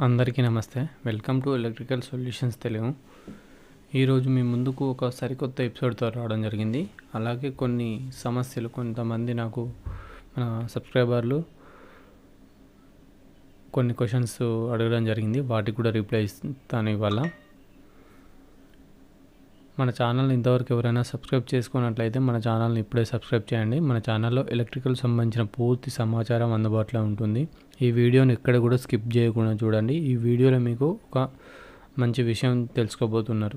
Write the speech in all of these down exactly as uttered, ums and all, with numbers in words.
అందరికీ నమస్తే. Welcome to electrical solutions Telugu. ఈరోజు మీ ముందుకు ఒక సరికొత్త ఎపిసోడ్తో రావడం జరిగింది. అలాగే కొన్ని సమస్యలు కొంతమంది నాకు మన సబ్స్క్రైబర్లు కొన్ని క్వశ్చన్స్ అడగడం జరిగింది, వాటికి కూడా రిప్లై ఇస్తాను ఇవాళ. మన ఛానల్ ఇంతవరకు ఎవరైనా సబ్స్క్రైబ్ చేసుకున్నట్లయితే మన ఛానల్ని ఇప్పుడే సబ్స్క్రైబ్ చేయండి. మన ఛానల్లో ఎలక్ట్రికల్ సంబంధించిన పూర్తి సమాచారం అందుబాటులో ఉంటుంది. ఈ వీడియోని ఎక్కడ కూడా స్కిప్ చేయకుండా చూడండి. ఈ వీడియోలో మీకు ఒక మంచి విషయం తెలుసుకోబోతున్నారు.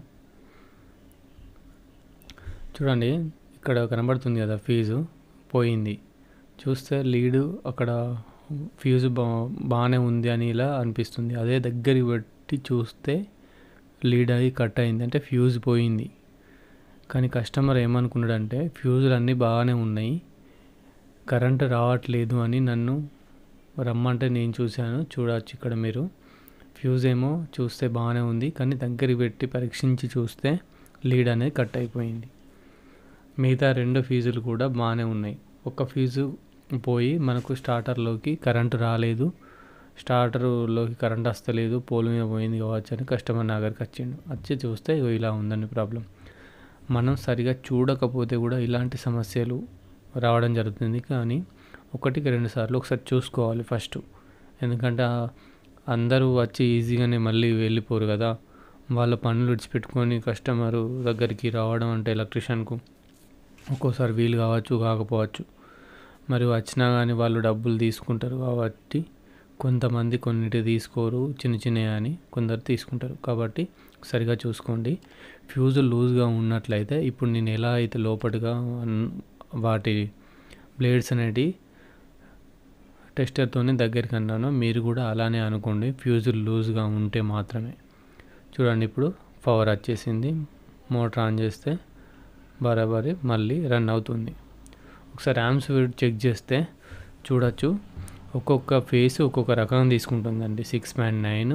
చూడండి, ఇక్కడ కనబడుతుంది కదా, ఫీజు పోయింది. చూస్తే లీడు అక్కడ ఫ్యూజు బా బాగానే ఉంది అని ఇలా అనిపిస్తుంది. అదే దగ్గరికి పెట్టి చూస్తే లీడ్ అయ్యి కట్ అయింది, అంటే ఫ్యూజ్ పోయింది. కానీ కస్టమర్ ఏమనుకున్నాడంటే ఫ్యూజులు అన్నీ బాగానే ఉన్నాయి, కరెంటు రావట్లేదు అని నన్ను రమ్మంటే నేను చూశాను. చూడవచ్చు ఇక్కడ మీరు, ఫ్యూజ్ ఏమో చూస్తే బాగానే ఉంది, కానీ దగ్గరికి పెట్టి పరీక్షించి చూస్తే లీడ్ అనేది కట్ అయిపోయింది. మిగతా రెండు ఫీజులు కూడా బాగానే ఉన్నాయి. ఒక ఫీజు పోయి మనకు స్టార్టర్లోకి కరెంటు రాలేదు, స్టార్టర్లోకి కరెంట్ వస్తలేదు, పోల్ మీద పోయింది కావచ్చు అని కస్టమర్ నా దగ్గరికి వచ్చిండు. వచ్చి చూస్తే ఇలా ఉందండి ప్రాబ్లం. మనం సరిగా చూడకపోతే కూడా ఇలాంటి సమస్యలు రావడం జరుగుతుంది. కానీ ఒకటికి రెండు సార్లు ఒకసారి చూసుకోవాలి ఫస్ట్. ఎందుకంటే అందరూ వచ్చి ఈజీగానే మళ్ళీ వెళ్ళిపోరు కదా, వాళ్ళ పనులు విడిచిపెట్టుకొని కస్టమరు దగ్గరికి రావడం అంటే ఎలక్ట్రీషియన్కు ఒక్కోసారి వీలు కావచ్చు, కాకపోవచ్చు. మరి వచ్చినా కానీ వాళ్ళు డబ్బులు తీసుకుంటారు కాబట్టి కొంతమంది కొన్నిటి తీసుకోరు, చిన్న చిన్నవి అని కొందరు తీసుకుంటారు. కాబట్టి సరిగా చూసుకోండి. ఫ్యూజు లూజ్గా ఉన్నట్లయితే ఇప్పుడు నేను ఎలా అయితే లోపటిగా వాటి బ్లేడ్స్ అనేటివి టెస్టర్తోనే దగ్గరికి అన్నానో మీరు కూడా అలానే అనుకోండి, ఫ్యూజులు లూజ్గా ఉంటే మాత్రమే. చూడండి, ఇప్పుడు పవర్ వచ్చేసింది. మోటార్ ఆన్ చేస్తే బరాబరి మళ్ళీ రన్ అవుతుంది. ఒకసారి యాంప్స్ చెక్ చేస్తే చూడొచ్చు, ఒక్కొక్క ఫేస్ ఒక్కొక్క రకంగా తీసుకుంటుందండి. Six point nine,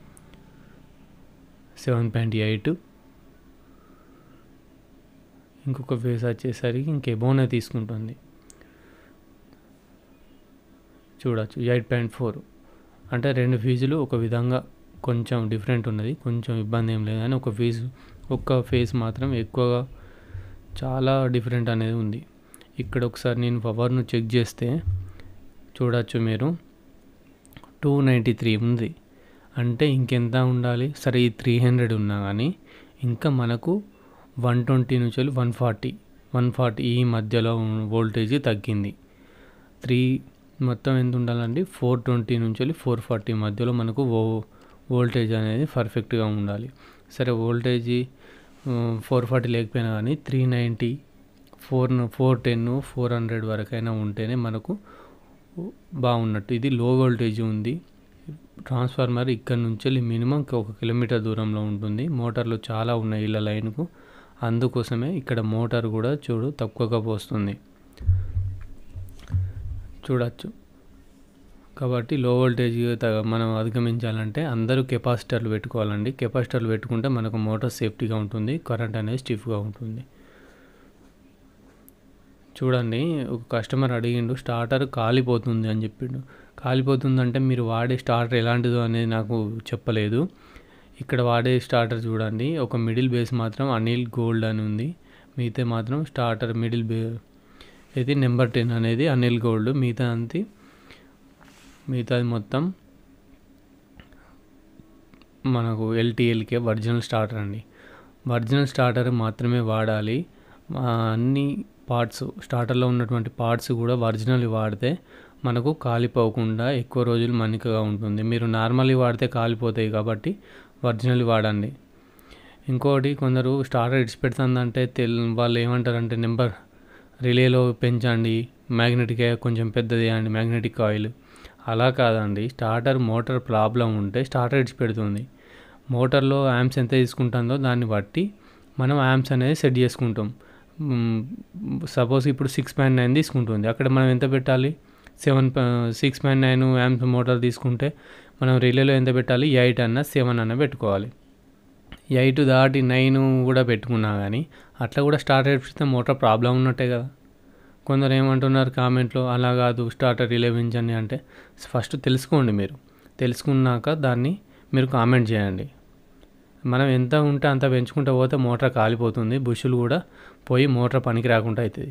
seven point eight, ఇంకొక ఫేస్ వచ్చేసరికి ఇంకెబోనే తీసుకుంటుంది. చూడవచ్చు ఎయిట్ పాయింట్ ఫోర్. అంటే రెండు ఫీజులు ఒక విధంగా కొంచెం డిఫరెంట్ ఉన్నది, కొంచెం ఇబ్బంది ఏం లేదు. కానీ ఒక ఫీజు ఒక్క ఫేస్ మాత్రం ఎక్కువగా చాలా డిఫరెంట్ అనేది ఉంది. ఇక్కడ ఒకసారి నేను పవర్ను చెక్ చేస్తే చూడవచ్చు మీరు, టూ నైంటీ త్రీ ఉంది. అంటే ఇంకెంత ఉండాలి? సరే, ఈ త్రీ హండ్రెడ్ ఉన్నా కానీ ఇంకా మనకు వన్ ట్వంటీ నుంచి వన్ ఫార్టీ వన్ ఫార్టీ ఈ మధ్యలో వోల్టేజ్ తగ్గింది. త్రీ మొత్తం ఎంత ఉండాలండి? ఫోర్ ట్వంటీ నుంచి ఫోర్ ఫార్టీ మధ్యలో మనకు వో వోల్టేజ్ అనేది పర్ఫెక్ట్గా ఉండాలి. సరే, వోల్టేజ్ ఫోర్ ఫార్టీ లేకపోయినా కానీ three ninety four four ten four hundred వరకైనా ఉంటేనే మనకు బాగున్నట్టు. ఇది లో వోల్టేజ్ ఉంది. ట్రాన్స్ఫార్మర్ ఇక్కడ నుంచి మినిమం ఒక కిలోమీటర్ దూరంలో ఉంటుంది. మోటార్లు చాలా ఉన్నాయి ఇలా లైన్కు, అందుకోసమే ఇక్కడ మోటార్ కూడా చూడు తక్కువగా పోస్తుంది. చూడవచ్చు. కాబట్టి లో వోల్టేజ్ మనం అధిగమించాలంటే అందరూ కెపాసిటర్లు పెట్టుకోవాలండి. కెపాసిటర్లు పెట్టుకుంటే మనకు మోటార్ సేఫ్టీగా ఉంటుంది, కరెంట్ అనేది స్టిఫ్గా ఉంటుంది. చూడండి, ఒక కస్టమర్ అడిగిండు స్టార్టర్ కాలిపోతుంది అని చెప్పిండు. కాలిపోతుందంటే మీరు వాడే స్టార్టర్ ఎలాంటిదో అనేది నాకు చెప్పలేదు. ఇక్కడ వాడే స్టార్టర్ చూడండి, ఒక మిడిల్ బేస్ మాత్రం అనిల్ గోల్డ్ అని ఉంది, మిగతా మాత్రం స్టార్టర్ మిడిల్ బే ఇది నెంబర్ టెన్ అనేది అనిల్ గోల్డ్, మిగతా అంతి మిగతాది మొత్తం మనకు ఎల్టీఎల్కే ఒరిజినల్ స్టార్టర్ అండి. ఒరిజినల్ స్టార్టర్ మాత్రమే వాడాలి. అన్ని పార్ట్స్ స్టార్టర్లో ఉన్నటువంటి పార్ట్స్ కూడా ఒరిజినల్ వాడితే మనకు కాలిపోకుండా ఎక్కువ రోజులు మన్నికగా ఉంటుంది. మీరు నార్మల్లీ వాడితే కాలిపోతాయి కాబట్టి ఒరిజినల్ వాడండి. ఇంకోటి, కొందరు స్టార్టర్ ఇడిచిపెడుతుందంటే తెల్ వాళ్ళు ఏమంటారంటే నెంబర్ రిలేలో పెంచండి, మ్యాగ్నెటిక్ కొంచెం పెద్దది అండి మ్యాగ్నెటిక్ ఆయిల్. అలా కాదండి, స్టార్టర్ మోటార్ ప్రాబ్లం ఉంటే స్టార్టర్ ఇడిచిపెడుతుంది. మోటార్లో యాంప్స్ ఎంత తీసుకుంటుందో దాన్ని బట్టి మనం యాంప్స్ అనేది సెట్ చేసుకుంటాం. సపోజ్ ఇప్పుడు సిక్స్ పాయింట్ నైన్ తీసుకుంటుంది, అక్కడ మనం ఎంత పెట్టాలి? Seven six point nine amps motor తీసుకుంటే మనం రిలేలో ఎంత పెట్టాలి? ఎయిట్ అన్న సెవెన్ అన్న పెట్టుకోవాలి. ఎయిట్ దాటి నైన్ కూడా పెట్టుకున్నా కానీ అట్లా కూడా స్టార్టర్ ఇడిపిస్తే మోటార్ ప్రాబ్లం ఉన్నట్టే కదా. కొందరు ఏమంటున్నారు కామెంట్లో, అలా కాదు స్టార్టర్ రిలే పెంచండి అంటే ఫస్ట్ తెలుసుకోండి మీరు. తెలుసుకున్నాక దాన్ని మీరు కామెంట్ చేయండి. మనం ఎంత ఉంటే అంత పెంచుకుంటూ పోతే మోటార్ కాలిపోతుంది, బుషులు కూడా పోయి మోటార్ పనికి రాకుండా అవుతుంది.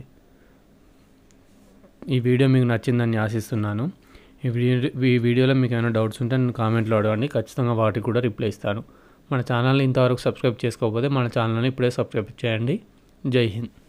ఈ వీడియో మీకు నచ్చిందని ఆశిస్తున్నాను. ఈ వీడియో ఈ వీడియోలో మీకు ఏమైనా డౌట్స్ ఉంటే నేను కామెంట్లో అడగండి, ఖచ్చితంగా వాటికి కూడా రిప్లై ఇస్తాను. మన ఛానల్ని ఇంతవరకు సబ్స్క్రైబ్ చేసుకోకపోతే మన ఛానల్ని ఇప్పుడే సబ్స్క్రైబ్ చేయండి. జై హింద్.